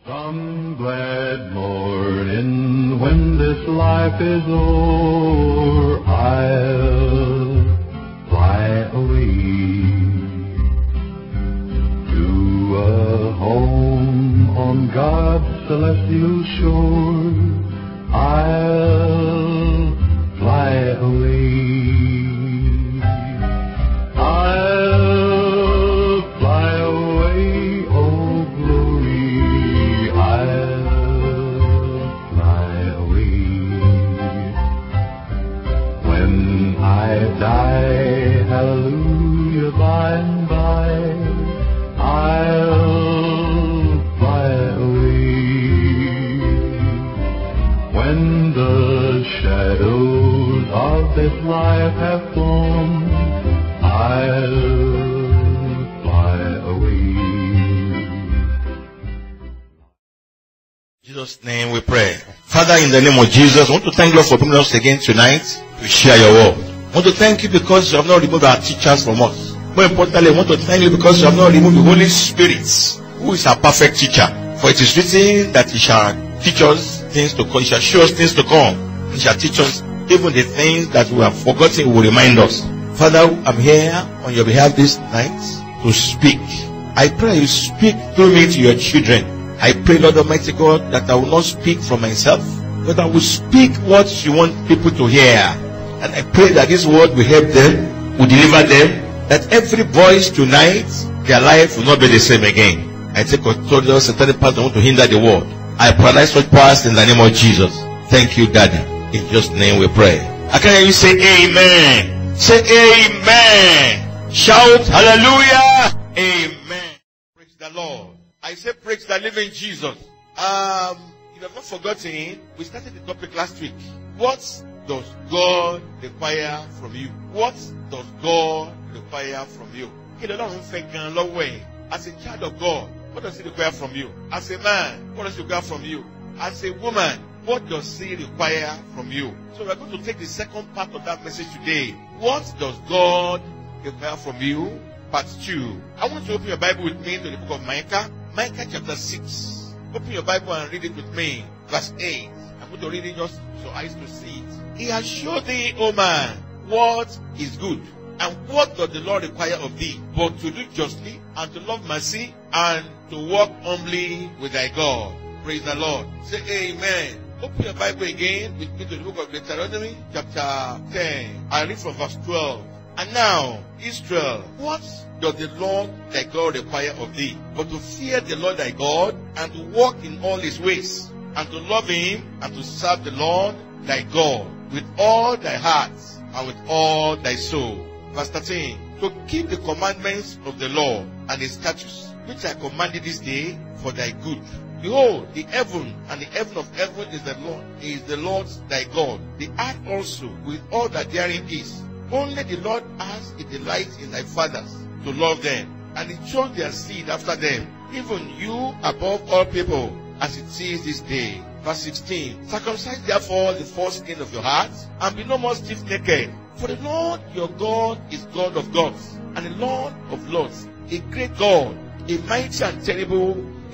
Some glad morning when this life is o'er, I'll fly away to a home on God's celestial shore. I'll fly away. I'll fly away, oh glory. I'll fly away. When I die, hallelujah, by and by, I'll fly away. When the shadows of this life have flown, I'll fly away. In Jesus' name we pray. Father, in the name of Jesus, I want to thank you for bringing us again tonight to share your word. I want to thank you because you have not removed our teachers from us. More importantly, I want to thank you because you have not removed the Holy Spirit, who is our perfect teacher. For it is written that he shall teach us things to come, he shall show us things to come, he shall teach us even the things that we have forgotten, he will remind us. Father, I'm here on your behalf this night to speak. I pray you speak through me to your children. I pray, Lord Almighty God, that I will not speak from myself, but I will speak what you want people to hear. And I pray that this word will help them, will deliver them, that every voice tonight, their life will not be the same again. I take authority of satanic powers that want to hinder the word. I paralyze such powers in the name of Jesus. Thank you, Daddy. In Jesus' name we pray. I can hear you say amen. Say amen. Shout hallelujah. Amen. Praise the Lord. I say praise the living Jesus. If you have not forgotten, we started the topic last week. What does God require from you? What does God require from you? As a child of God, what does he require from you? As a man, what does he require from you? As a woman, what does he require from you? So we are going to take the second part of that message today. What does God require from you? Part 2. I want you to open your Bible with me to the book of Micah. Micah chapter 6. Open your Bible and read it with me. Verse 8. I'm going to read it just so eyes to see it. He has showed thee, O man, what is good. And what does the Lord require of thee? But to do justly, and to love mercy, and to walk humbly with thy God. Praise the Lord. Say amen. Open your Bible again with me to the book of Deuteronomy, chapter 10. I read from verse 12. And now, Israel, what does the Lord thy God require of thee? But to fear the Lord thy God, and to walk in all his ways, and to love him, and to serve the Lord thy God with all thy heart, and with all thy soul. Verse 13. To keep the commandments of the Lord and his statutes, which I commanded this day for thy good. Behold, the heaven and the heaven of heaven is the Lord's thy God. The earth also with all that therein is. Only the Lord has a delight in thy fathers to love them, and he chose their seed after them, even you above all people, as it is this day. Verse 16. Circumcise therefore the foreskin of your heart, and be no more stiff-necked. For the Lord your God is God of gods, and the Lord of lords, a great God, a mighty and terrible,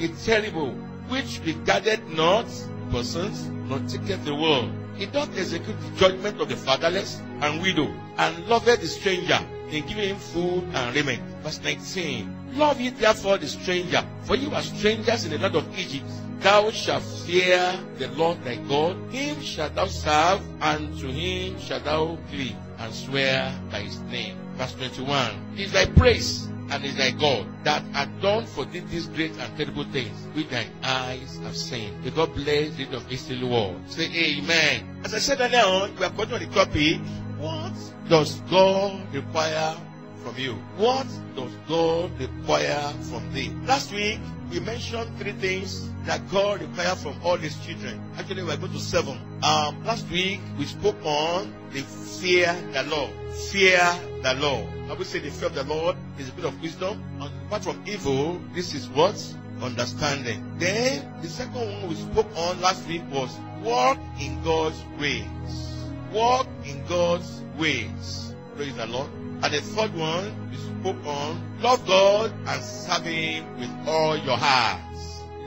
which regarded not persons, nor taketh the world. He doth execute the judgment of the fatherless and widow, and loveth the stranger, in giving him food and raiment. Verse 19. Love ye therefore the stranger, for you are strangers in the land of Egypt. Thou shalt fear the Lord thy God, him shalt thou serve, and to him shalt thou cleave, and swear by his name. Verse 21. Is thy praise and is thy God, that hath done for thee these great and terrible things, which thine eyes have seen. May God bless the reading of this little word. Say amen. As I said earlier on, we are continuing the topic. What does God require from you? What does God require from thee? Last week, we mentioned 3 things that God requires from all his children. Actually, we are going to 7. Last week, we spoke on the fear the Lord. Fear the Lord. I would say the fear of the Lord is a bit of wisdom. And apart from evil, this is what? Understanding. Then, the second one we spoke on last week was walk in God's ways. Walk in God's ways. Praise the Lord. And the third one we spoke on, love God and serve him with all your heart.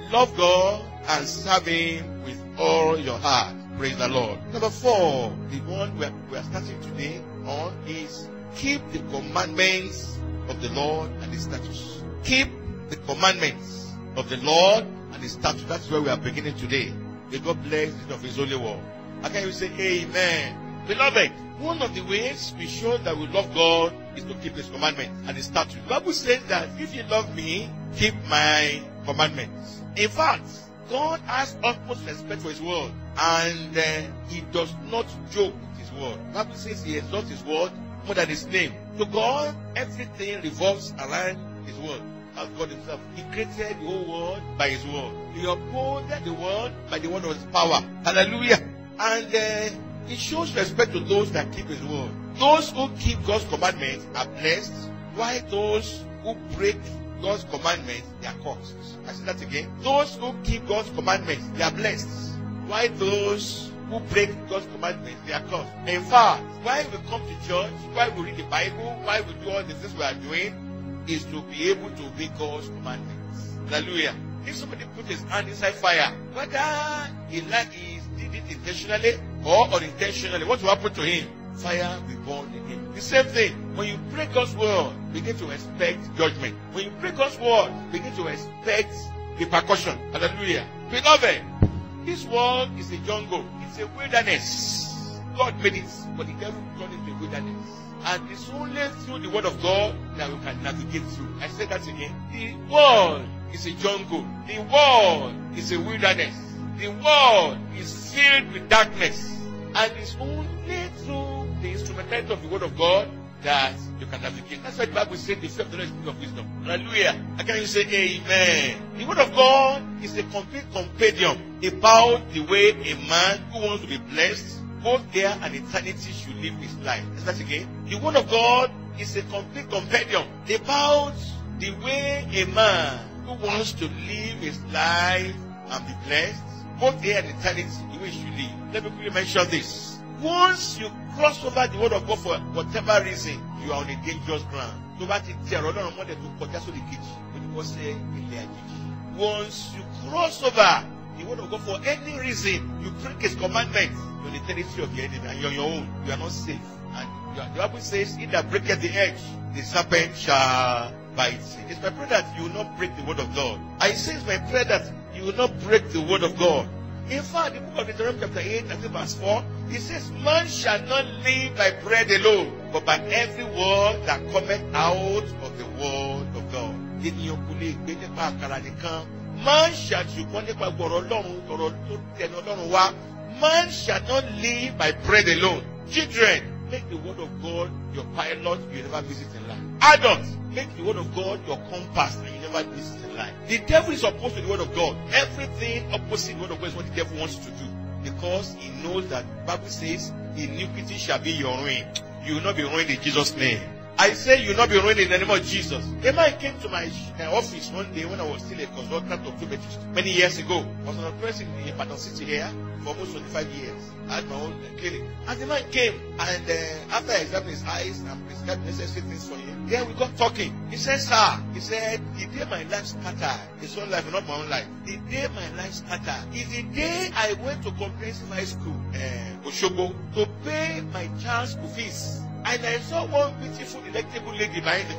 love God and serve Him with all your heart. Praise the Lord. Number 4, the one we are starting today on is keep the commandments of the Lord and His statutes. Keep the commandments of the Lord and His statutes. That's where we are beginning today. May God bless the of His holy word. How can you say amen? Beloved, one of the ways we show that we love God is to keep His commandments and His statutes. The Bible says that if you love me, keep my commandments. In fact, God has utmost respect for His word, and He does not joke with His word. The Bible says He exalts His word more than His name. To God, everything revolves around His word. As God Himself, He created the whole world by His word. He upholded the world by the word of His power. Hallelujah. And He shows respect to those that keep His word. Those who keep God's commandments are blessed, while those who break God's commandments, they are cursed. I say that again. Those who keep God's commandments, they are blessed, while those who break God's commandments, they are cursed. In fact, why we come to church, why we read the Bible, why we do all the things we are doing, is to be able to obey God's commandments. Hallelujah. If somebody put his hand inside fire, whether he did it intentionally or unintentionally, what will happen to him? Fire will burn in him. The same thing. When you break God's word, begin to expect judgment. When you break God's word, begin to expect repercussion. Hallelujah. Beloved, this world is a jungle. It's a wilderness. God made it, but the devil turned it into a wilderness. And it's only through the word of God that we can navigate through. I said that again. The world is a jungle. The world is a wilderness. The world is filled with darkness. And it's only through the instrumentality of the word of God that you can navigate. That's why the Bible says the fear of the Lord is the spirit of wisdom. Hallelujah. How can you say amen? The word of God is a complete compendium about the way a man who wants to be blessed, both here and eternity, should live his life. Let's start again. The word of God is a complete compendium about the way a man who wants to live his life and be blessed, both here and eternity, the way he should live. Let me quickly mention this. Once you cross over the word of God for whatever reason, you are on a dangerous ground. Once you cross over the word of God for any reason, you break His commandments, you're in the territory of the enemy and you're on your own. You are not safe. And the Bible says, he that breaketh the edge, the serpent shall bite. It's my prayer that you will not break the word of God. I say it's my prayer that you will not break the word of God. In fact, the book of Deuteronomy chapter 8, verse 4, it says, man shall not live by bread alone, but by every word that cometh out of the word of God. Man shall Man shall not live by bread alone. Children, make the word of God your pilot you never visit in life. Adults, make the word of God your compass and you never visit in life. The devil is opposed to the word of God. Everything opposite the word of God is what the devil wants to do. Because he knows that the Bible says, iniquity shall be your ruin. You will not be ruined in Jesus' name. I say you will not be ruined in the name of Jesus. A man came to my office one day when I was still a consultant of Tubetist many years ago. I was on a person in Ibadan City here for almost 25 years. I had my own clinic. And the man came and after I examined his eyes and prescribed necessary things for him, then we got talking. He said, sir, he said, the day my life scattered, his own life, not my own life. The day my life scattered is the day I went to comprehensive high school, Oshobo, to pay my child's school fees. And I saw one beautiful, delectable lady behind the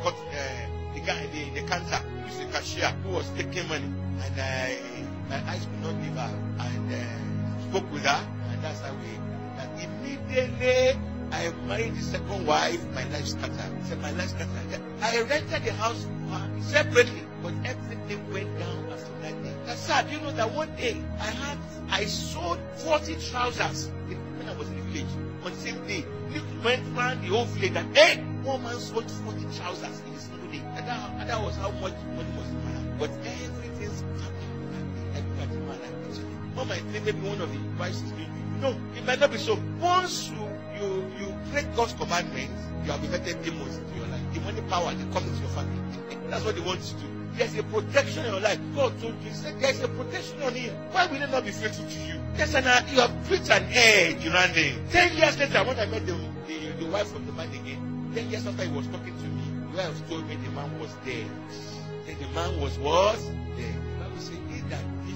counter, who's the cashier, who was taking money. And my eyes could not leave her. And spoke with her, and that's how we. And immediately, I married the second wife. My life scattered. He said, my life scattered. I rented the house for her separately, but everything went down after that day. That's sad. You know that one day I sold 40 trousers when I was in the village. On the same day, people went around the whole village and hey, one man sold 40 trousers in a single day. And that was how much money was in my hand. But everything's happening. Everybody in my life. One might think maybe one of the wives is doing it. No, it might not be so. Once you break God's commandments, you have invited demons into your life. Demonic power, they come into your family. That's what they want to do. There's a protection in your life. God told you, He said there's a protection on Him. Why will He not be faithful to you? You have built an edge around Him. 10 years later, when I met the wife of the man again, 10 years after he was talking to me, the wife told me the man was dead. Then the man was what? Dead. The Bible says, he that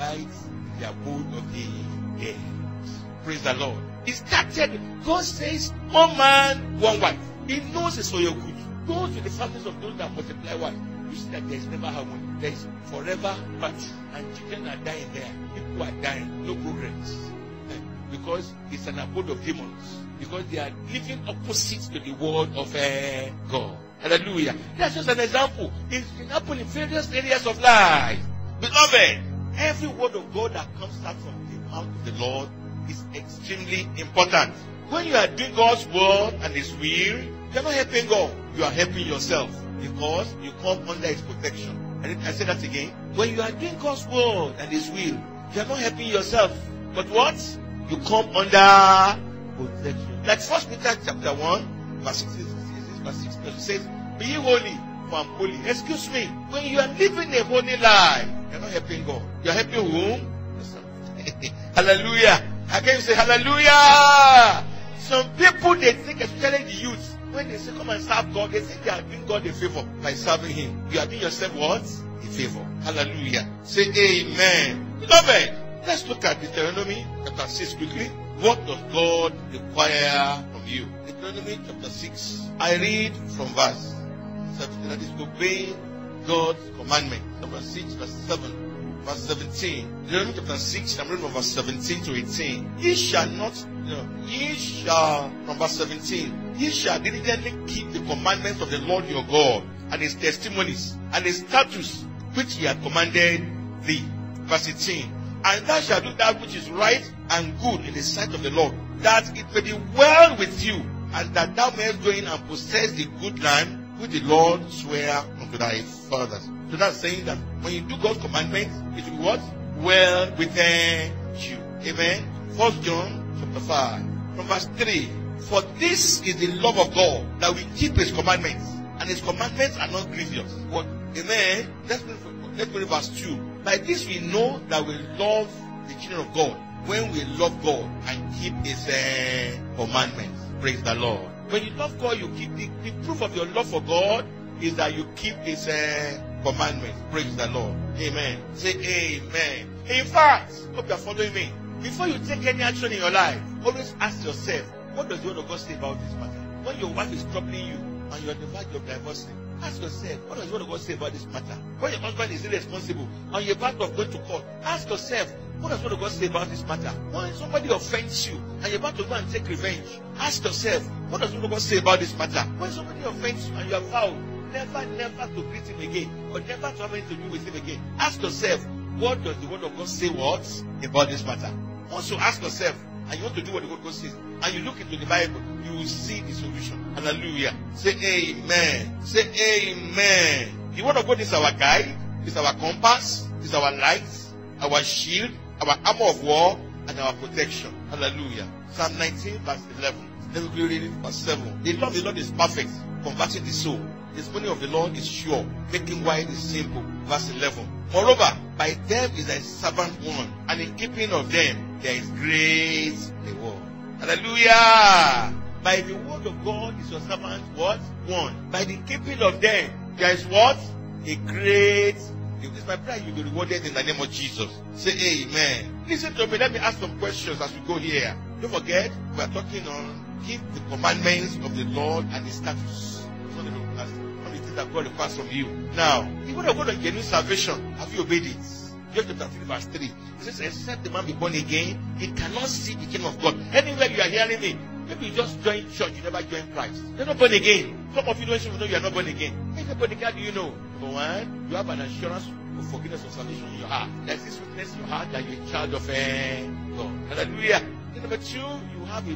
lies in the abode of the dead. Praise the Lord. It started, God says, one man, one wife. He knows it's for your good. Go to the families of those that multiply wives. You see that there is never harmony. There is forever battle. And children are dying there. People are dying. No progress. Because it's an abode of demons. Because they are living opposite to the word of God. Hallelujah. That's just an example. It can happen in various areas of life. Beloved, every word of God that comes out from the mouth of the Lord is extremely important. When you are doing God's word and His will, you are not helping God. You are helping yourself. Because you come under His protection. I say that again. When you are doing God's word and His will, you are not helping yourself. But what? You come under protection. Like 1 Peter chapter 1, verse 6, verse 6, it says, be ye holy, for I am holy. Excuse me. When you are living a holy life, you are not helping God. You are helping whom? Hallelujah. Again you say hallelujah. Some people, they think, especially the youth, when they say come and serve God, they think they are doing God a favor by serving Him. You are doing yourself what? A favor. Hallelujah. Say amen. Beloved, let's look at Deuteronomy chapter 6 quickly. What does God require from you? Deuteronomy chapter 6. I read from verse 17. That is obeying God's commandment. Chapter 6, verse 7. Verse 17. Deuteronomy chapter 6, I'm reading from verse 17 to 18. From verse 17. Ye shall diligently keep the commandments of the Lord your God, and His testimonies, and His statutes, which He hath commanded thee. Verse 18. And thou shalt do that which is right and good in the sight of the Lord, that it may be well with you, and that thou mayest go in and possess the good land which the Lord sware unto thy fathers. So that's saying that when you do God's commandments, it will be what? Well within you. Amen. 1 John chapter 5, from verse 3. For this is the love of God, that we keep His commandments, and His commandments are not grievous. What? Amen. Let's go to verse 2. By this we know that we love the children of God, when we love God and keep His commandments. Praise the Lord. When you love God, you keep the proof of your love for God is that you keep His commandments. Praise the Lord. Amen. Say amen. In fact, hope you are following me. Before you take any action in your life, always ask yourself, what does the word of God say about this matter? When your wife is troubling you and you are on the verge of divorcing, ask yourself, what does the word of God say about this matter? When your husband is irresponsible and you're about of going to court, ask yourself, what does the word of God say about this matter? When somebody offends you and you're about to go and take revenge, ask yourself, what does the word of God say about this matter? When somebody offends you and you have vowed never to greet him again, or never to have anything to do with him again, ask yourself, what does the word of God say what about this matter? Once you ask yourself, and you want to do what the word of God says, and you look into the Bible, you will see the solution. Hallelujah. Say amen. Say amen. The word of God is our guide, is our compass, is our light, our shield, our armor of war, and our protection. Hallelujah. Psalm 19 verse 11. Let me read it verse 7. The love of the Lord is perfect, converting the soul. The testimony of the Lord is sure, making wide is simple. Verse 11. Moreover, by them is thy servant won, and in keeping of them there is great reward. Hallelujah. By the word of God is your servant what? Won. By the keeping of them there is what? A great. This is my prayer, you will be rewarded in the name of Jesus. Say amen. Listen to me. Let me ask some questions as we go here. Don't forget, we are talking on keep the commandments of the Lord and His statutes. That God requires from you. Now, the word of God on genuine salvation, have you obeyed it? John chapter 3 verse 3. It says, except the man be born again, he cannot see the kingdom of God. Anywhere you are hearing me, maybe you just join church, you never join Christ. You're not born again. Some of you don't even know you are not born again. If you're born again, do you know? Number one, you have an assurance of forgiveness of salvation in your heart. There's this witness in your heart that you're a child of God. Hallelujah. And number two, you have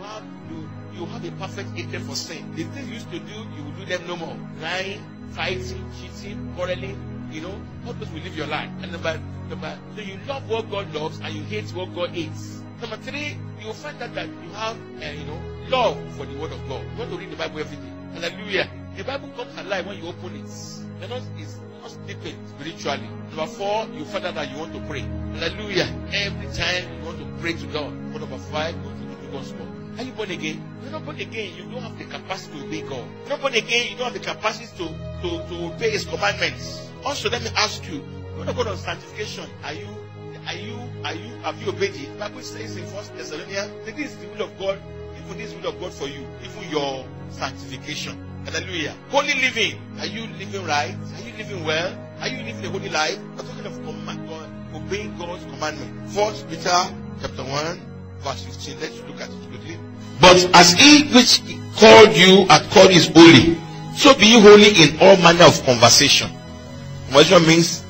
a perfect hatred for sin. The things you used to do, you will do them no more. Lying, fighting, cheating, quarreling, all those will live your life. And number, so you love what God loves and you hate what God hates. Number three, you will find out that you have, love for the word of God. You want to read the Bible every day. Hallelujah. The Bible comes alive when you open it. It's not sleeping spiritually. Number four, you find out that you want to pray. Hallelujah. Every time you want to pray to God. Number five, you want to do God's work. Are you born again? You're not born again. You don't have the capacity to obey God. You're not born again. You don't have the capacity to obey His commandments. Also, let me ask you, what about on sanctification? Are have you obeyed it? The Bible says in 1 Thessalonians, this is the will of God, even this will of God for you, even your sanctification. Hallelujah. Holy living. Are you living right? Are you living well? Are you living a holy life? We're talking of obeying God's commandment. 1 Peter chapter 1, verse 15. Let's look at it quickly. But as he which called you hath called is holy, so be ye holy in all manner of conversation. Conversation means,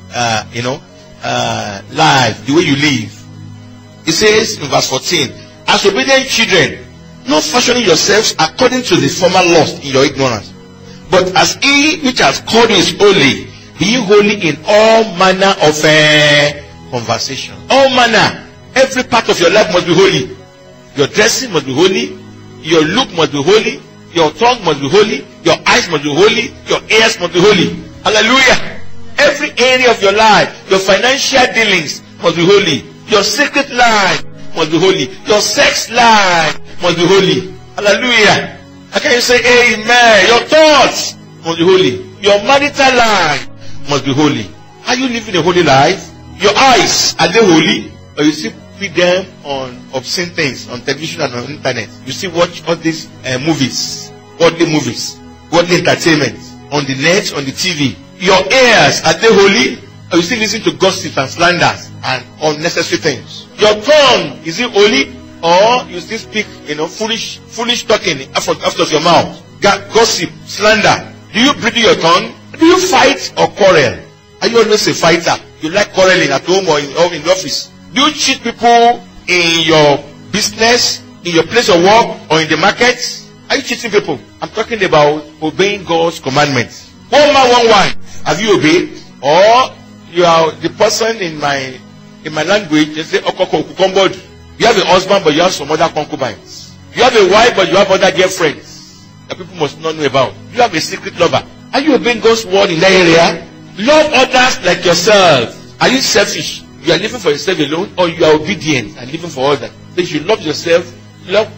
life, the way you live. It says in verse 14, as obedient children, not fashioning yourselves according to the former lust in your ignorance, but as he which has called you is holy, be ye holy in all manner of conversation. All manner. Every part of your life must be holy. Your dressing must be holy. Your look must be holy. Your tongue must be holy. Your eyes must be holy. Your ears must be holy. Hallelujah. Every area of your life, your financial dealings must be holy. Your secret life must be holy. Your sex life must be holy. Hallelujah. How can you say amen? Your thoughts must be holy. Your marital life must be holy. Are you living a holy life? Your eyes, are they holy? Or you still feed them on obscene things on television and on internet? You still watch all these movies, worldly entertainment on the net, on the TV. Your ears, are they holy? Or you still listen to gossip and slanders and unnecessary things? Your tongue, is it holy? Or you still speak, foolish talking out of your mouth? Gossip, slander. Do you breathe your tongue? Do you fight or quarrel? Are you always a fighter? You like quarreling at home or in the office? Do you cheat people in your business, in your place of work, or in the market? Are you cheating people? I'm talking about obeying God's commandments. One man, one wife. Have you obeyed? Or you are the person in my language, they say, Okokokukombod. You have a husband, but you have some other concubines. You have a wife, but you have other girlfriends that people must not know about. You have a secret lover. Are you obeying God's word in that area? Love others like yourself. Are you selfish? You are living for yourself alone, or you are obedient and living for others? So you love yourself, love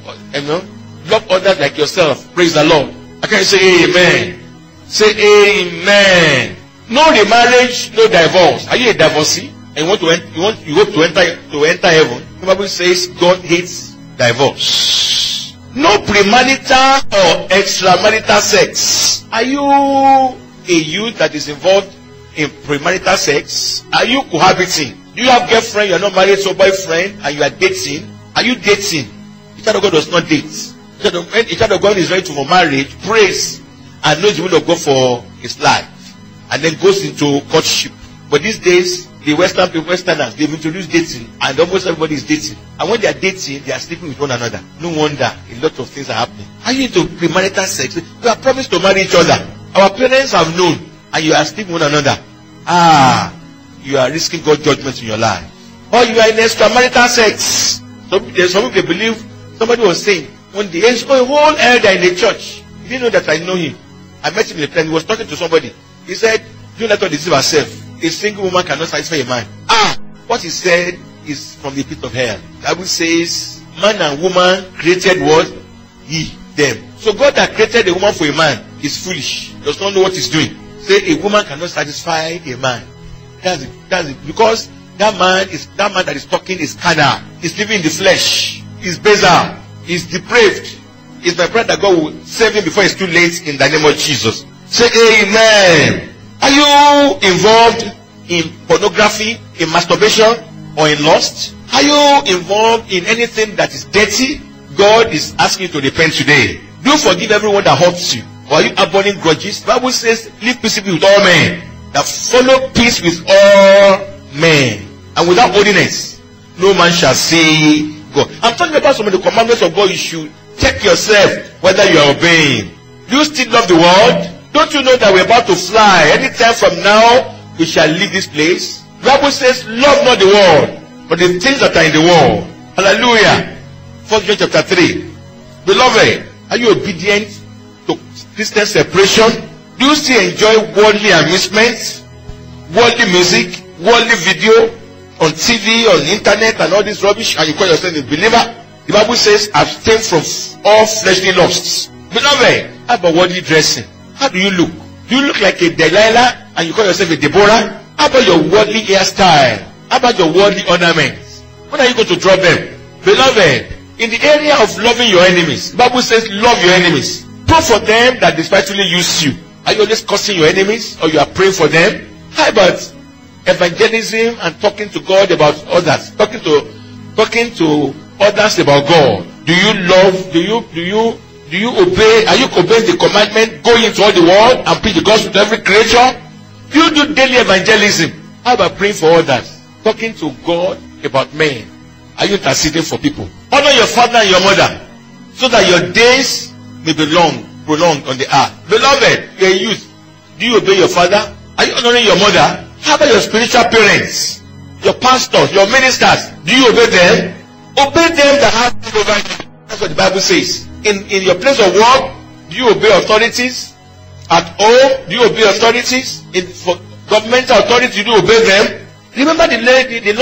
others like yourself. Praise the Lord. I can say amen. Say amen. No remarriage, no divorce. Are you a divorcee? And you hope to enter heaven? The Bible says God hates divorce. No premarital or extramarital sex. Are you a youth that is involved in premarital sex? Are you cohabiting? Do you have girlfriend? You are not married to a boyfriend and you are dating? Are you dating? The child of God does not date. When the child of God is ready for marriage, prays and knows the will of God for his life, and then goes into courtship. But these days, the Westerners, they've introduced dating, and almost everybody is dating. And when they are dating, they are sleeping with one another. No wonder a lot of things are happening. Are you into premarital sex? You are promised to marry each other. Our parents have known, and you are sleeping with one another. You are risking God's judgment in your life. Or you are in extramarital sex. Some people believe, somebody was saying, one day, a whole elder in the church. He didn't know that I know him. I met him in a plane. He was talking to somebody. He said, don't let her deceive herself. A single woman cannot satisfy a man. What he said is from the pit of hell. The Bible says, man and woman created what? He, them. So God that created a woman for a man is foolish. Does not know what he's doing. Say a woman cannot satisfy a man. That's it. Because that man that is talking is carnal. He's living in the flesh. He's bizarre. He's depraved. It's my prayer that God will save him before it's too late in the name of Jesus. Say amen. Are you involved in pornography, in masturbation, or in lust? Are you involved in anything that is dirty? God is asking you to repent today. Do forgive everyone that hurts you. Or are you abandoning grudges? The Bible says, live peaceably with all men. That follow peace with all men. And without holiness, no man shall see God. I'm talking about some of the commandments of God. You should check yourself whether you are obeying. Do you still love the world? Don't you know that we're about to fly? Anytime from now, we shall leave this place. The Bible says, love not the world, but the things that are in the world. Hallelujah. 1 John chapter 3. Beloved, are you obedient to Christian separation? Do you still enjoy worldly amusements, worldly music, worldly video on TV, on internet, and all this rubbish, and you call yourself a believer? The Bible says, abstain from all fleshly lusts. Beloved, how about worldly dressing? How do you look? Do you look like a Delilah and you call yourself a Deborah? How about your worldly hairstyle? How about your worldly ornaments? When are you going to drop them? Beloved, in the area of loving your enemies, the Bible says love your enemies. Pray for them that despitefully use you. Are you always cursing your enemies, or you are praying for them? How about evangelism and talking to God about others? Talking to others about God. Do you love? Do you obey? Are you obeying the commandment? Go into all the world and preach the gospel to every creature? Do you do daily evangelism? How about praying for others? Talking to God about men? Are you interceding for people? Honor your father and your mother, so that your days may be prolonged on the earth. Beloved, you are a youth. Do you obey your father? Are you honoring your mother? How about your spiritual parents? Your pastors, your ministers? Do you obey them? Obey them that have over you. That's what the Bible says. In your place of work, do you obey authorities? At home, do you obey authorities? For governmental authorities, do you obey them? Remember the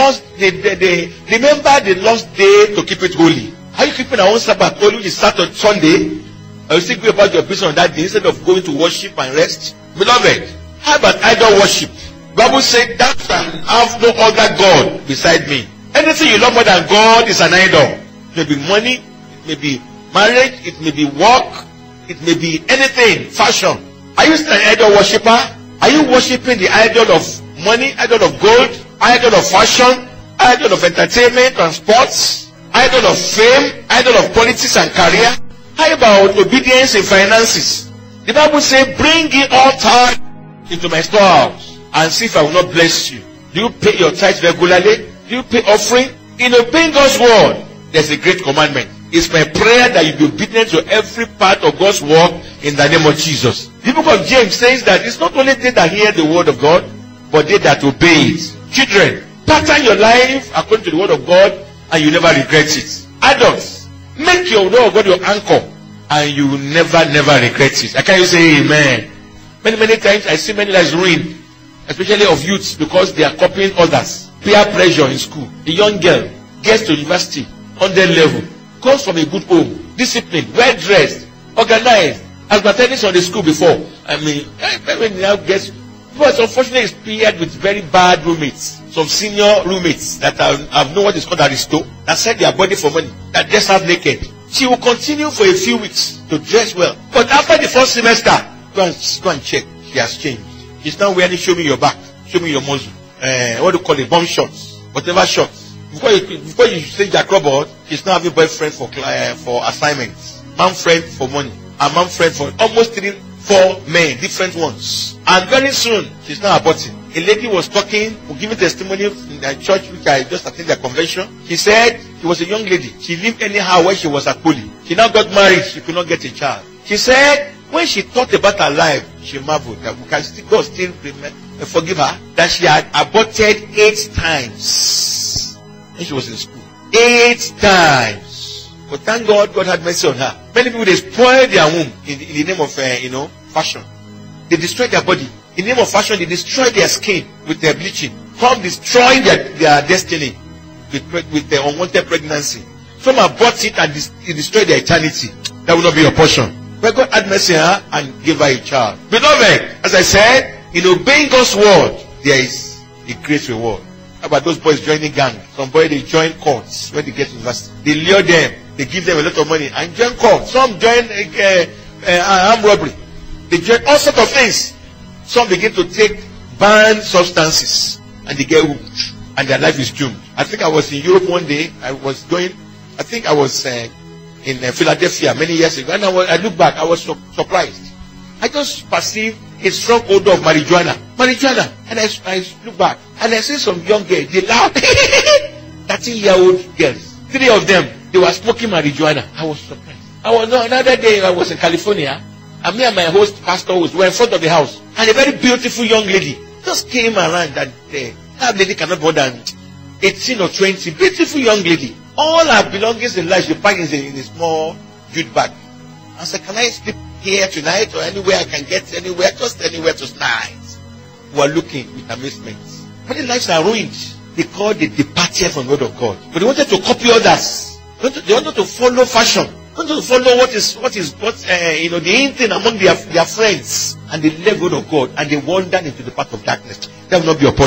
lost day to keep it holy. Are you keeping our own Sabbath holy, which is Saturday, Sunday? Or you still go about your business on that day instead of going to worship and rest? Beloved, how about idol worship? The Bible says that shall have no other God beside me. Anything you love more than God is an idol. It may be money, it may be marriage, it may be work, it may be anything, fashion. Are you still an idol worshiper? Are you worshiping the idol of money, idol of gold, idol of fashion, idol of entertainment and sports, idol of fame, idol of politics and career? How about obedience in finances? The Bible says, bring ye all tithes into my storehouse and see if I will not bless you. Do you pay your tithes regularly? Do you pay offering? In obeying God's word, there's a great commandment. It's my prayer that you be obedient to every part of God's word in the name of Jesus. The book of James says that it's not only they that hear the word of God, but they that obey it. Children, pattern your life according to the word of God, and you never regret it. Adults, make your word of God your anchor, and you will never regret it. Can you say amen? Many times I see many lives ruined, especially of youths, because they are copying others. Peer pressure in school. A young girl gets to university on their level, comes from a good home, disciplined, well dressed, organized, has been attending on the school before. When now gets, but unfortunately is paired with very bad roommates, some senior roommates that have known what is called aristo, that sell their body for money, that dress up naked. She will continue for a few weeks to dress well, but after the first semester, go and check. She has changed. She's now wearing show me your back, show me your muscle. What do you call it? Bomb shots, whatever shots. Before you say Jack Robert, she's now having boyfriend for assignments, man friend for money, and man friend for almost 3-4 men, different ones. And very soon, she's now aborting. A lady was talking, giving testimony in the church which I just attended their convention. She said she was a young lady. She lived anyhow when she was at Poly. She now got married. She could not get a child. She said when she thought about her life, she marveled that God still forgive her, that she had aborted 8 times when she was in school. 8 times. But thank God, God had mercy on her. Many people, they spoil their womb in the name of fashion. They destroy their body. In the name of fashion, they destroy their skin with their bleaching. Some destroy their destiny with their unwanted pregnancy. Some abort it and destroy their eternity. That will not be your portion. But God had mercy on her and gave her a child. Beloved, as I said, in obeying God's word, there is a great reward. How about those boys joining gangs? Some boys, they join courts when they get to university. They lure them. They give them a lot of money and join courts. Some join armed robbery. They join all sorts of things. Some begin to take banned substances and they get hooked and their life is doomed. I think I was in Europe one day. I was in Philadelphia many years ago, and I look back, I was surprised. I just perceived a strong odor of marijuana, and I look back and I see some young girls, they loud, 13-year-old girls, 3 of them, they were smoking marijuana. I was surprised. Another day I was in California, and me and my host pastor were in front of the house, and a very beautiful young lady just came around, and that lady cannot more than 18 or 20, beautiful young lady. All her belongings in life she packed in a small jute bag. I said, can I sleep here tonight or anywhere I can get anywhere, just anywhere tonight? We are looking with amazement. Many lives are ruined because they departed from the word of God. But they wanted to copy others. They wanted to follow fashion. They wanted to follow the in thing among their friends. And they left the word of God and they wandered into the path of darkness. That will not be your portion.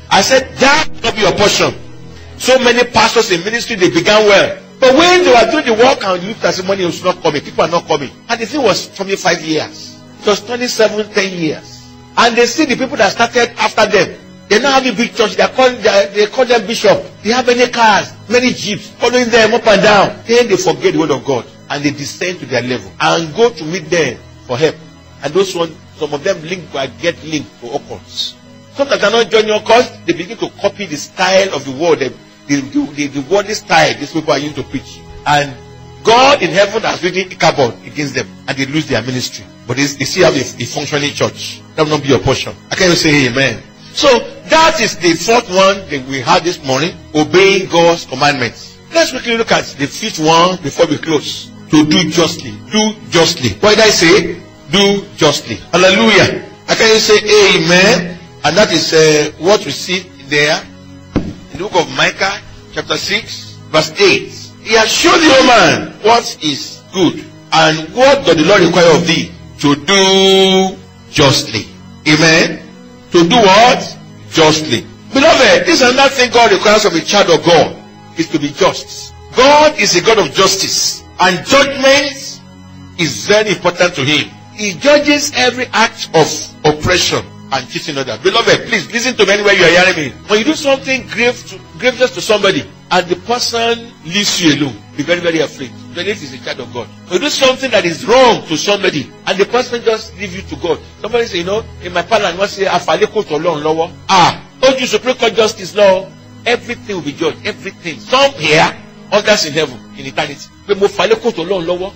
I said that will not be your portion. So many pastors in ministry, they began well. But when they were doing the work and looked at the money was not coming, people are not coming. And the thing was 25 years. It was 27, 10 years. And they see the people that started after them. They now have a big church. They call them bishop. They have many cars, many jeeps, following them up and down. Then they forget the word of God. And they descend to their level. And go to meet them for help. And those ones, some of them get linked to occults. Some that are not joining occults, they begin to copy the style of the world. The worldly style these people are used to preach. And God in heaven has written Ichabod against them. And they lose their ministry. But they still have a functioning church. That will not be your portion. I can't even say amen. So that is the fourth one that we had this morning. Obeying God's commandments. Let's quickly look at the fifth one before we close. To do justly. Do justly. What did I say? Do justly. Hallelujah. I can't say amen. And that is what we see there. In the book of Micah, chapter 6, verse 8. He has shown the old man what is good. And what does the Lord require of thee? To do justly. Amen. To do what? Justly. Beloved, this is another thing God requires of a child of God. Is to be just. God is a God of justice. And judgment is very important to him. He judges every act of oppression and cheating others. Beloved, please listen to me anywhere you are hearing me. When you do something grievous to somebody and the person leaves you alone, be very, very afraid. Then it is a child of God. When you do something that is wrong to somebody and the person just leave you to God. Somebody say, in my parliament, one say, Afaleko to Lord Lowo. Don't you Supreme Court Justice law? Everything will be judged. Everything. Some here, others in heaven, in eternity. But Afaleko to Lord Lowo.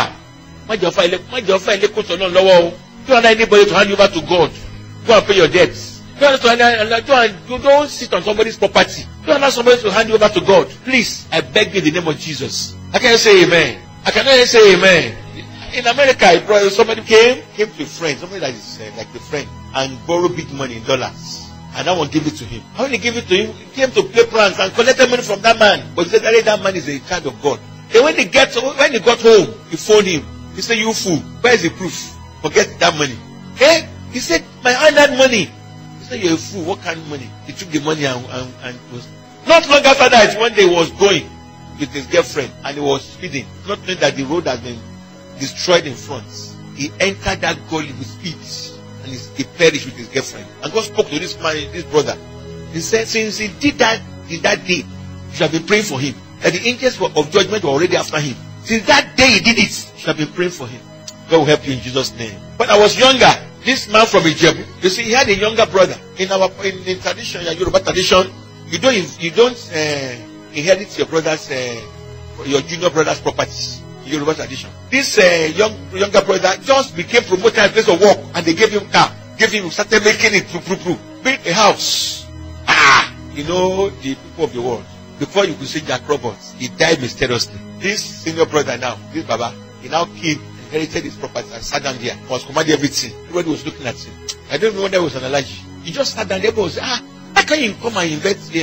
Don't allow anybody to hand you over to God. Go and pay your debts. Don't sit on somebody's property. Don't allow somebody to hand you over to God. Please, I beg you in the name of Jesus. I can't say amen. I cannot say amen. In America, somebody came to a friend, somebody that is like the friend, and borrowed big money in dollars. And that one gave it to him. How did he give it to him? He came to play pranks and collected money from that man. But he said that man is a child of God. Then when he got home, he phoned him. He said, you fool, where is the proof? Forget that money. He said, my hard-earned money. He said, you're a fool. What kind of money? He took the money and was. Not long after that, one day he was going with his girlfriend and he was speeding, not knowing that the road has been destroyed in front. He entered that gully with speed and he perished with his girlfriend. And God spoke to this man, this brother. He said, since he did that day, you should have been praying for him. That the angels of judgment were already after him. Since that day he did it, you should have been praying for him. God will help you in Jesus' name. When I was younger, this man from Ijebu, you see, he had a younger brother. In tradition, Yoruba tradition, you don't inherit your brother's, your junior brother's properties. In Yoruba tradition, this younger brother just became promoted at place of work, and they gave him car, started making it, built a house. The people of the world. Before you could say Jack Roberts, he died mysteriously. This senior brother now, this Baba, he now inherited his property and sat down there, was commanding everything. Everybody was looking at him. I don't know whether it was an allergy. He just sat down there, everybody was how can you come and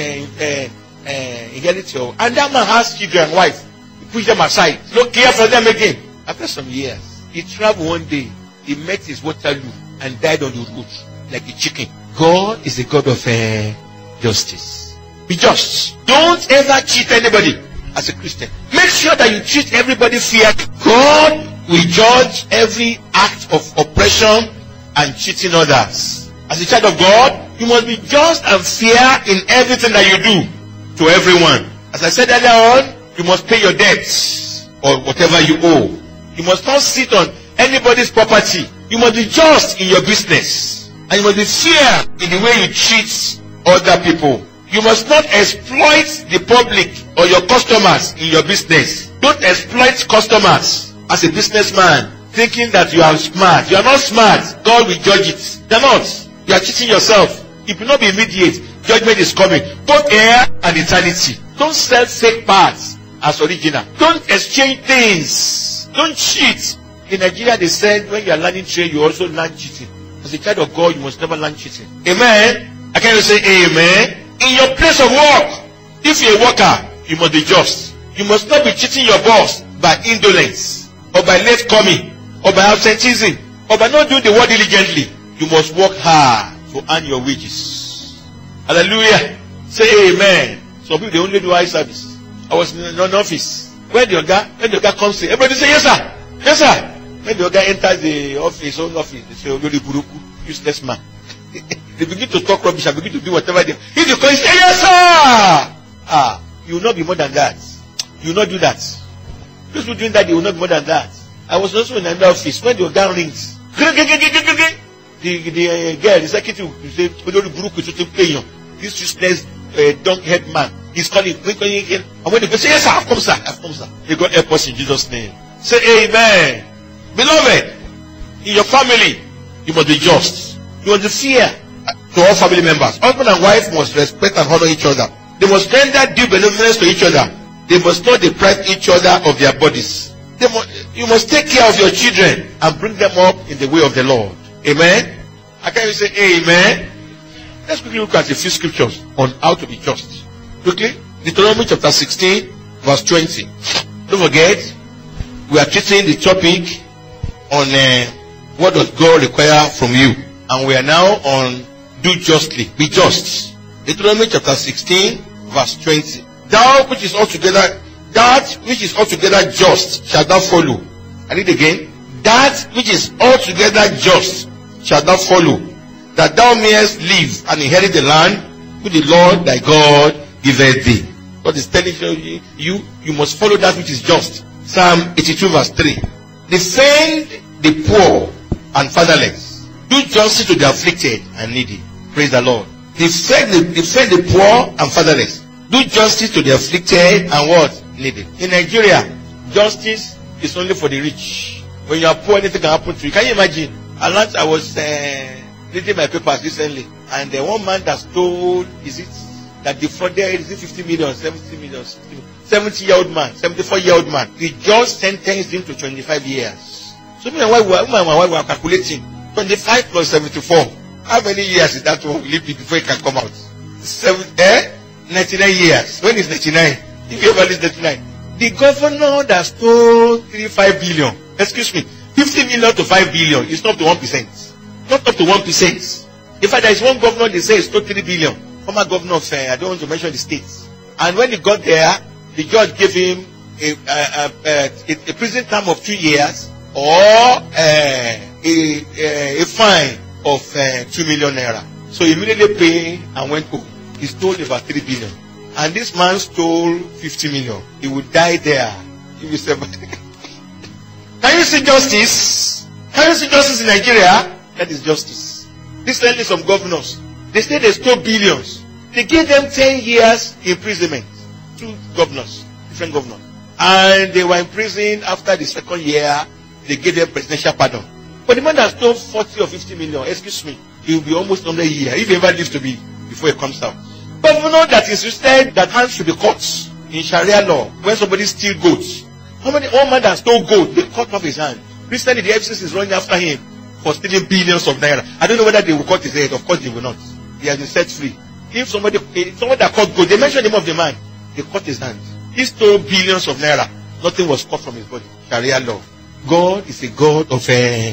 inherit your... And that man has children and wife. He pushed them aside. No care for them again. After some years, he traveled one day. He met his Waterloo and died on the road like a chicken. God is a God of justice. Be just. Don't ever cheat anybody as a Christian. Make sure that you treat everybody fairly. God will judge every act of oppression and cheating others. As a child of God, you must be just and fair in everything that you do to everyone. As I said earlier on, you must pay your debts or whatever you owe. You must not sit on anybody's property. You must be just in your business. And you must be fair in the way you treat other people. You must not exploit the public or your customers in your business. Don't exploit customers as a businessman thinking that you are smart. You are not smart. God will judge it. You are not. You are cheating yourself. It will not be immediate. Judgment is coming. Both air and eternity. Don't sell fake parts as original. Don't exchange things. Don't cheat. In Nigeria they said when you are learning trade, you also learn cheating. As a child of God, you must never learn cheating. Amen. I can't say amen. In your place of work, if you're a worker, you must be just. You must not be cheating your boss by indolence, or by late coming, or by absenteeism, or by not doing the work diligently. You must work hard to earn your wages. Hallelujah. Say amen. Some people, they only do eye service. I was in an office. When the guy comes in, everybody say, yes, sir. Yes, sir. When the guy enters the office, own office, they say, Olori Buruku, useless man. They begin to talk rubbish and begin to do whatever they. If you come, say, yes, sir. You will not be more than that. You will not do that. Those who doing that, they will not be more than that. I was also in another office. When the guy rings, the girl, the secretary, will say, Olori Buruku, to pay you. This useless dog head man. He's calling. And when they go, say, yes, sir, I've come, sir. I've come, sir. They go help us in Jesus' name. Say amen. Beloved, in your family, you must be just. You must be fair to all family members. Husband and wife must respect and honor each other. They must render due benevolence to each other. They must not deprive each other of their bodies. You must take care of your children and bring them up in the way of the Lord. Amen. I can't even say amen. Let's quickly look at a few scriptures on how to be just. Quickly, Deuteronomy chapter 16, verse 20. Don't forget, we are treating the topic on what does God require from you. And we are now on do justly, be just. Deuteronomy chapter 16, verse 20. That which is altogether just shall thou follow. I read again. That which is altogether just shall thou follow, that thou mayest live and inherit the land which the Lord thy God giveth thee. God is telling you must follow that which is just. Psalm 82 verse 3. Defend the poor and fatherless. Do justice to the afflicted and needy. Praise the Lord. Defend the poor and fatherless. Do justice to the afflicted and what? Needy. In Nigeria, justice is only for the rich. When you are poor, anything can happen to you. Can you imagine? I was reading my papers recently, and one man that stole, that defrauded, 50 million, 70 million, 70-year-old man, 74-year-old man. The judge sentenced him to 25 years. So me and my wife were calculating 25 plus 74. How many years is that one will live before he can come out? 99 years. When is 99? If you ever live 99. The governor that stole 35 billion, 50 million to 5 billion is not up to 1%. Not up to 1%. In fact, there is one governor, they say, stole 3 billion. Former governor of, I don't want to mention the states. And when he got there, the judge gave him a prison term of 2 years or a fine of 2 million naira. So he immediately paid and went home. He stole about 3 billion. And this man stole 50 million. He would die there. He will say, can you see justice? Can you see justice in Nigeria? That is justice. Recently, some governors, they say they stole billions. They gave them 10 years imprisonment. 2 governors, different governors. And they were in prison after the 2nd year. They gave them presidential pardon. But the man that stole 40 or 50 million, he will be almost 100 years if he ever lives to be before he comes out. Governor that insisted that hands should be cut in Sharia law when somebody steals goats. One man that stole gold, they cut off his hand. Recently, the FCC is running after him for stealing billions of naira. I don't know whether they will cut his head. Of course, they will not. He has been set free. If somebody that caught gold, they mentioned the name of the man, they cut his hand. He stole billions of naira. Nothing was cut from his body. Sharia law. God is a God of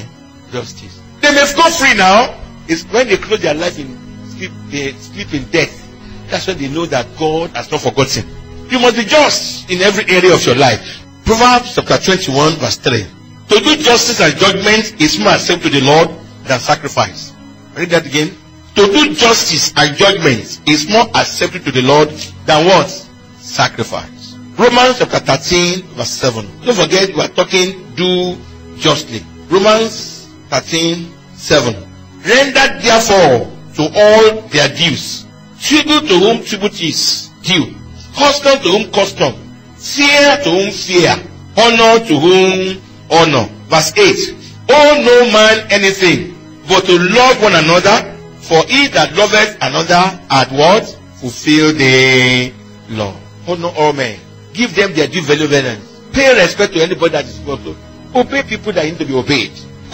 justice. They may go free now. It's when they close their life in sleep, they sleep in death. That's when they know that God has not forgotten. You must be just in every area of your life. Proverbs chapter 21 verse 3. To do justice and judgment is more acceptable to the Lord than sacrifice. Read that again. To do justice and judgment is more acceptable to the Lord than what? Sacrifice. Romans chapter 13 verse 7. Don't forget, we are talking do justly. Romans 13 7. Render therefore to all their dues. Tribute to whom tribute is due. Custom to whom custom. Fear to whom fear. Honor to whom honor. Verse 8. Owe no man anything but to love one another, for he that loveth another hath what? Fulfill the law. Honor all men. Give them their due value. Pay respect to anybody that is supposed to. Obey people that need to be obeyed.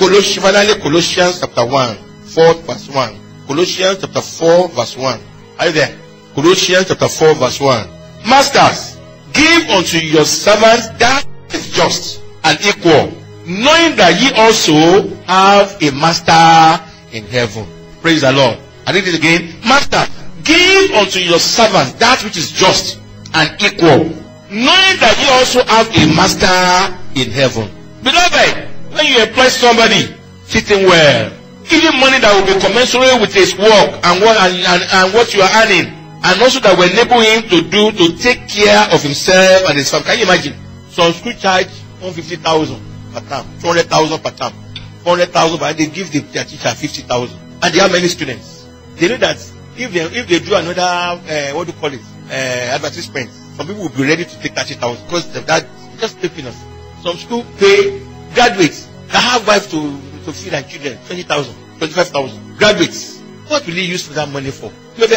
Colossians chapter 1, 4 verse 1. Colossians chapter 4 verse 1. Are you there? Colossians chapter 4 verse 1. Masters, give unto your servants that is just and equal, knowing that ye also have a master in heaven. Praise the Lord. I read it again. Master, Give unto your servants that which is just and equal, knowing that you also have a master in heaven. Beloved, when you employ somebody, treat him well. Give him money that will be commensurate with his work and what you are earning, and also that will enable him to take care of himself and his family. Can you imagine? Some school charge 150,000 per term, 200,000 per term, 400,000, but they give their teacher 50,000, and they have many students. They know that if they do another advertisement, some people will be ready to take 30,000 because that just taking us. Some school pay graduates that have wives to feed their children 20,000, 25,000. Graduates, what will he use for that money for? He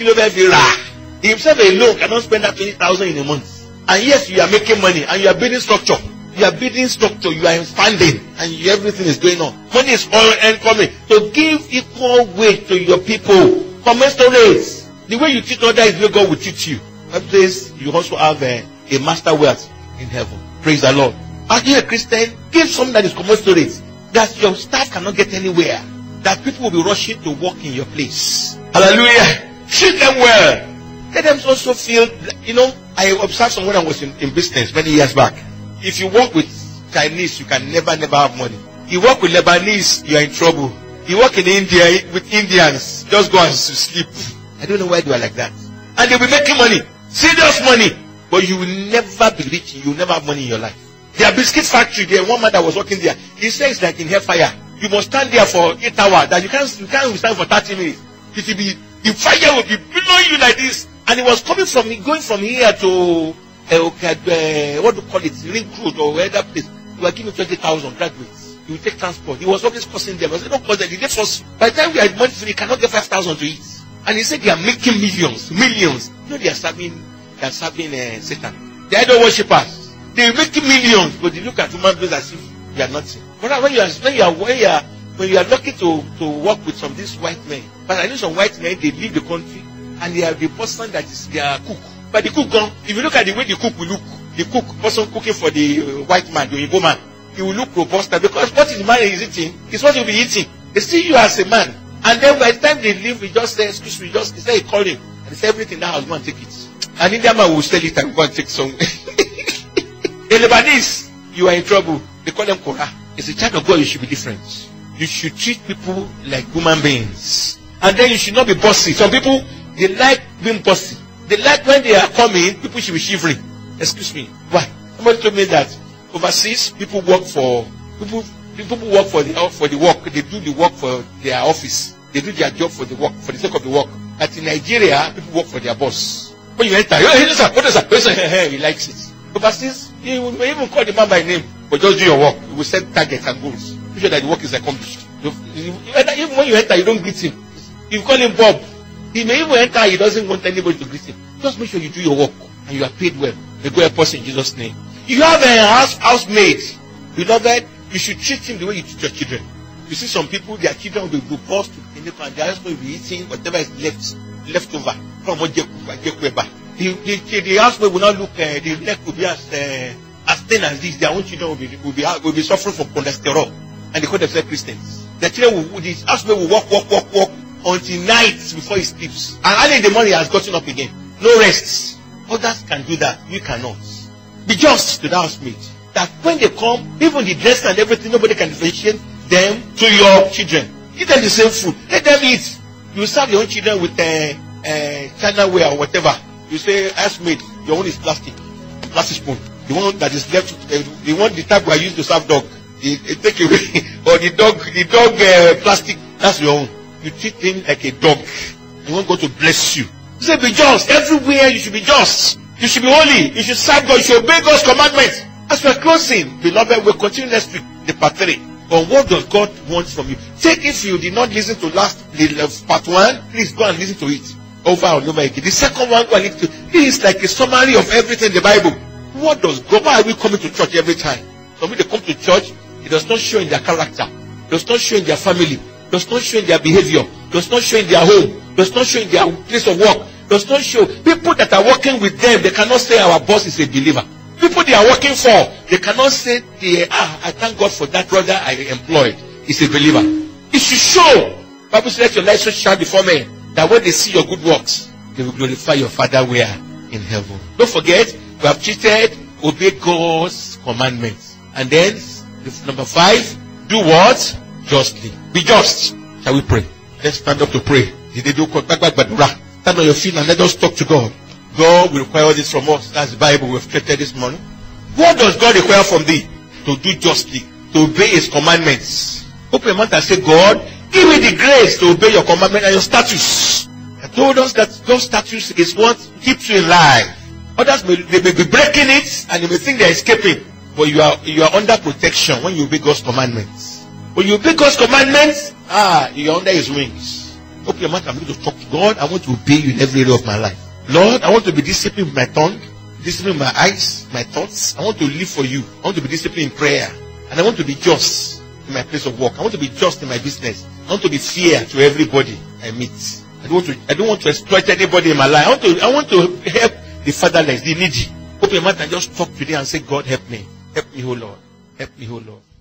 himself alone cannot spend that 20,000 in a month. And yes, you are making money and you are building structure. You are building structure, you are expanding, and everything is going on. Money is all incoming. So give equal weight to your people. Commensurate. The way you treat others is the way God will treat you. That says you also have a master wealth in heaven. Praise the Lord. As you a Christian, give something that is commensurate, that your staff cannot get anywhere, that people will be rushing to work in your place. Hallelujah. Treat them well. Let them also feel, I observed someone I was in business many years back. If you work with Chinese, you can never have money. You work with Lebanese, you are in trouble. You work in India with Indians, just go and sleep. I don't know why they are like that. And they'll be making money, serious money, but you will never be rich. You will never have money in your life. Their biscuit factory, there one man that was working there. He says it's like in hellfire. You must stand there for 8 hours. That you can't stand for 30 minutes. It will be, the fire will be blowing you like this. And it was going from here to what do you call it, Ring Road or other place. You are giving 20,000 graduates. You will take transport. He was always costing them. I said, don't cost them. By the time we had money, you cannot get 5,000 to eat. And he said they are making millions. They are serving Satan. They are idol worshippers. They are making millions, but they look at human beings as if they are nothing. But when you are lucky to work with some of these white men, but I know some white men, they leave the country and they are the person that is their cook. But the cook gone. If you look at the way the cook will look, the person cooking for the white man, the Igbo man, he will look robust because what his man is eating is what he will be eating. They see you as a man. And then by the time they leave, we just say, excuse me, he say he call him. And he say everything that house, go and take it. And Indian man will sell it and go and take some. In Lebanese, you are in trouble. They call them Korah. As a child of God, you should be different. You should treat people like human beings. And then you should not be bossy. Some people, they like being bossy. They like when they are coming, people should be shivering. Excuse me. Why? Somebody told me that overseas, people work for the work. They do the work for their office. They do their job for the work, for the sake of the work. But in Nigeria, people work for their boss. When you enter, he likes it. Overseas, he will even call the man by name, but just do your work. He will set targets and goals. Make sure that the work is accomplished. Even when you enter, you don't greet him. You call him Bob. He may even enter, he doesn't want anybody to greet him. Just make sure you do your work and you are paid well. May God help us in Jesus' name. You have a housemaid. Beloved, you should treat him the way you treat your children. You see some people, their children will be robust to the and their husband will be eating whatever is left over. From what the husband will not look, the leg will be as thin as this. Their own children will be suffering from cholesterol. And they call themselves Christians. The husband will walk until night before he sleeps. And early in the morning he has gotten up again. No rest. Others can do that. You cannot. Be just to the housemaid. That when they come, even the dress and everything, nobody can differentiate them to your children. Give them the same food. Let them eat. You serve your own children with Chinaware or whatever. You say, housemaid, your own is plastic spoon. The one that is left, the one the type we are used to serve dog. Take away. Or the dog plastic, that's your own. You treat him like a dog. He won't go to bless you. You say be just. Everywhere you should be just. You should be holy. You should serve God. You should obey God's commandments. As we are closing, beloved, we'll continue next week, the part 3. But what does God want from you? Take, if you did not listen to part 1, please go and listen to it over and over again. The second one, go and listen to. This is like a summary of everything in the Bible. What does God? Why are we coming to church every time? Some people, they come to church, it does not show in their character, does not show in their family, does not show in their behavior, does not show in their home, does not show in their place of work, does not show. People that are working with them, they cannot say our boss is a believer. People they are working for, they cannot say, I thank God for that brother I employed. He's a believer. It should show. Bible says, let your light so shine before men, that when they see your good works, they will glorify your Father where? In heaven. Don't forget, you have cheated, obey God's commandments. And then, number 5, do what? Justly. Be just. Shall we pray? Let's stand up to pray. Stand on your feet and let us talk to God. God will require this from us. That's the Bible we've treated this morning. What does God require from thee? To do justly. To obey His commandments. Open your mouth and say, God, give me the grace to obey your commandment and your statutes. I told us that those statutes is what keeps you alive. Others may be breaking it and you may think they're escaping. But you are under protection when you obey God's commandments. When you obey God's commandments, you are under His wings. Open your mouth and begin to talk to God. I want to obey you in every area of my life. Lord, I want to be disciplined with my tongue, disciplined with my eyes, my thoughts. I want to live for you. I want to be disciplined in prayer. And I want to be just in my place of work. I want to be just in my business. I want to be fair to everybody I meet. I don't want to exploit anybody in my life. I want to help the fatherless, the needy. Open your mouth and just talk to them and say, God, help me. Help me, oh Lord. Help me, oh Lord.